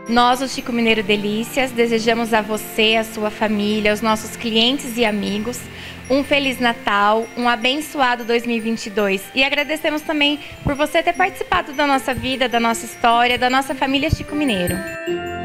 Nós, o Chico Mineiro Delícias, desejamos a você, a sua família, aos nossos clientes e amigos um Feliz Natal, um abençoado 2022. E agradecemos também por você ter participado da nossa vida, da nossa história, da nossa família Chico Mineiro.